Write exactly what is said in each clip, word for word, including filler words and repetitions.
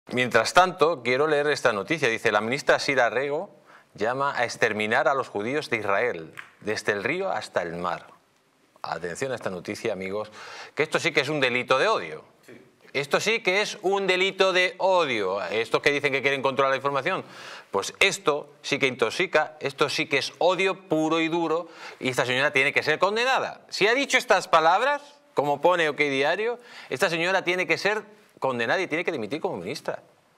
Mientras tanto, quiero leer esta noticia. Dice, la ministra Sira Rego llama a exterminar a los judíos de Israel, desde el río hasta el mar. Atención a esta noticia, amigos, que esto sí que es un delito de odio. Esto sí que es un delito de odio. Estos que dicen que quieren controlar la información, pues esto sí que intoxica, esto sí que es odio puro y duro, y esta señora tiene que ser condenada. Si ha dicho estas palabras, como pone OK Diario, esta señora tiene que ser condenada y tiene que dimitir como ministra.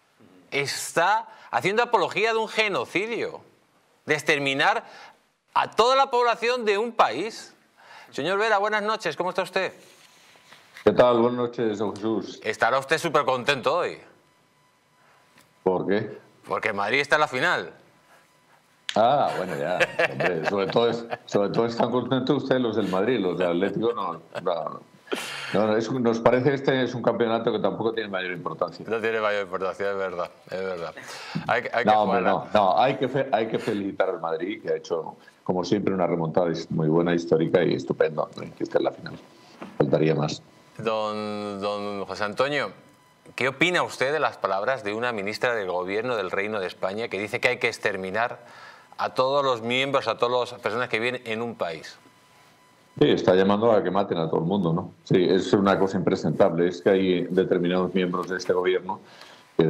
Está haciendo apología de un genocidio, de exterminar a toda la población de un país. Señor Vera, buenas noches, ¿cómo está usted? ¿Qué tal? Buenas noches, don Jesús. Estará usted súper contento hoy. ¿Por qué? Porque Madrid está en la final. Ah, bueno, ya. Hombre, sobre, todo es, sobre todo están contentos ustedes los del Madrid, los del Atlético no. no, no, no es, nos parece que este es un campeonato que tampoco tiene mayor importancia. No tiene mayor importancia, es verdad, es verdad. Hay, hay que no, hombre, jugar... no, no hay, que fe, hay que felicitar al Madrid, que ha hecho, como siempre, una remontada muy buena, histórica y estupenda, que esté en la final. Faltaría más. Don, don José Antonio, ¿qué opina usted de las palabras de una ministra del Gobierno del Reino de España que dice que hay que exterminar a todos los miembros, a todas las personas que viven en un país? Sí, está llamando a que maten a todo el mundo, ¿no? Sí, es una cosa impresentable. Es que hay determinados miembros de este gobierno que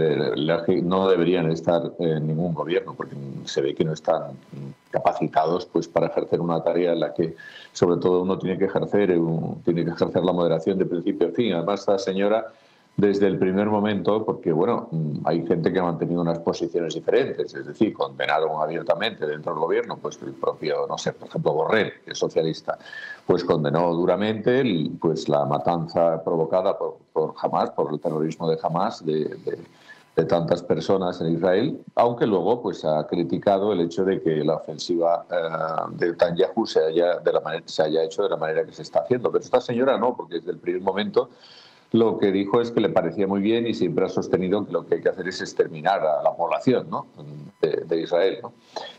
no deberían estar en ningún gobierno porque se ve que no están capacitados pues para ejercer una tarea en la que sobre todo uno tiene que ejercer tiene que ejercer la moderación de principio a fin. Además, esta señora desde el primer momento, porque bueno, hay gente que ha mantenido unas posiciones diferentes, es decir, condenaron abiertamente dentro del gobierno, pues el propio, no sé, por ejemplo, Borrell, que es socialista, pues condenó duramente el, pues la matanza provocada por, por Hamás, por el terrorismo de Hamás, de, de, de tantas personas en Israel, aunque luego pues ha criticado el hecho de que la ofensiva eh, de Netanyahu se haya, de la manera, se haya hecho de la manera que se está haciendo. Pero esta señora no, porque desde el primer momento lo que dijo es que le parecía muy bien y siempre ha sostenido que lo que hay que hacer es exterminar a la población, ¿no?, de, de Israel, ¿no?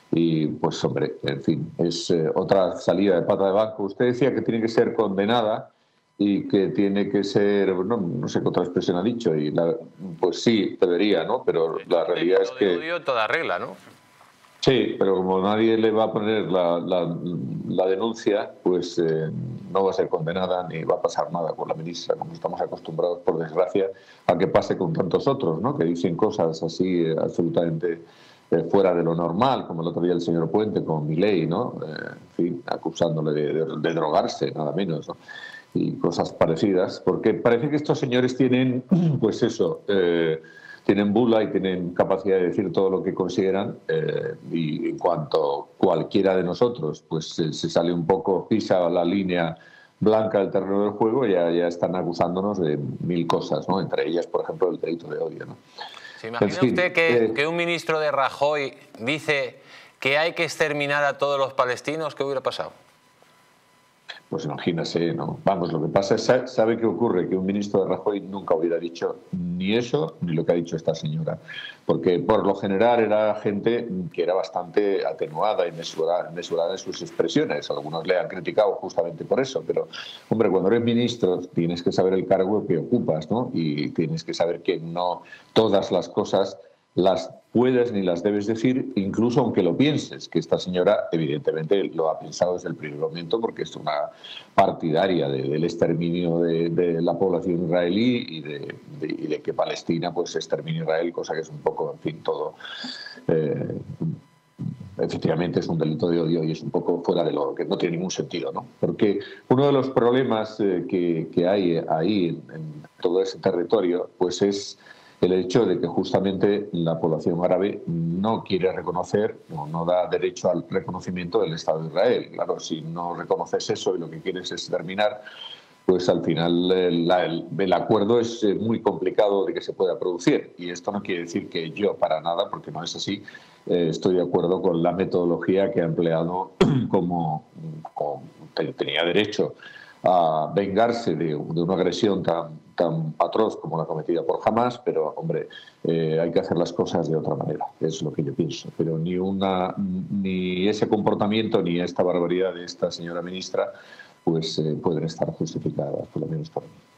Y pues hombre, en fin, es eh, otra salida de pata de banco. Usted decía que tiene que ser condenada y que tiene que ser, no, no sé qué otra expresión ha dicho, y la, pues sí, debería, ¿no? Pero la realidad es que... odio toda regla, ¿no? Sí, pero como nadie le va a poner la, la, la denuncia, pues eh, no va a ser condenada ni va a pasar nada con la ministra, como estamos acostumbrados, por desgracia, a que pase con tantos otros, ¿no?, que dicen cosas así eh, absolutamente eh, fuera de lo normal, como el otro día el señor Puente con Milei, ¿no? Eh, en fin, acusándole de, de, de drogarse, nada menos, ¿no?, y cosas parecidas, porque parece que estos señores tienen, pues eso... Eh, tienen bula y tienen capacidad de decir todo lo que consideran, eh, y en cuanto cualquiera de nosotros pues eh, se sale un poco, pisa la línea blanca del terreno del juego, ya, ya están acusándonos de mil cosas, ¿no?, entre ellas, por ejemplo, el delito de odio, ¿no? ¿Se imagina en fin, usted que, eh, que un ministro de Rajoy dice que hay que exterminar a todos los palestinos? ¿Qué hubiera pasado? Pues imagínese, ¿no? Vamos, lo que pasa es, ¿sabe qué ocurre? Que un ministro de Rajoy nunca hubiera dicho ni eso ni lo que ha dicho esta señora. Porque por lo general era gente que era bastante atenuada y mesurada, mesurada en sus expresiones. Algunos le han criticado justamente por eso. Pero, hombre, cuando eres ministro tienes que saber el cargo que ocupas, ¿no? Y tienes que saber que no todas las cosas las puedes ni las debes decir, incluso aunque lo pienses, que esta señora evidentemente lo ha pensado desde el primer momento porque es una partidaria de, del exterminio de, de la población israelí y de, de, y de que Palestina pues extermine Israel, cosa que es un poco, en fin, todo... Eh, efectivamente es un delito de odio y es un poco fuera de lo que no tiene ningún sentido, ¿no? Porque uno de los problemas eh, que, que hay ahí en, en todo ese territorio pues es el hecho de que justamente la población árabe no quiere reconocer o no da derecho al reconocimiento del Estado de Israel. Claro, si no reconoces eso y lo que quieres es terminar, pues al final el, el, el acuerdo es muy complicado de que se pueda producir. Y esto no quiere decir que yo, para nada, porque no es así, eh, estoy de acuerdo con la metodología que ha empleado como, como tenía derecho a vengarse de, de una agresión tan, tan atroz como la cometida por Hamás, pero, hombre, eh, hay que hacer las cosas de otra manera, es lo que yo pienso. Pero ni, una, ni ese comportamiento ni esta barbaridad de esta señora ministra pues eh, pueden estar justificadas, por lo menos por mí.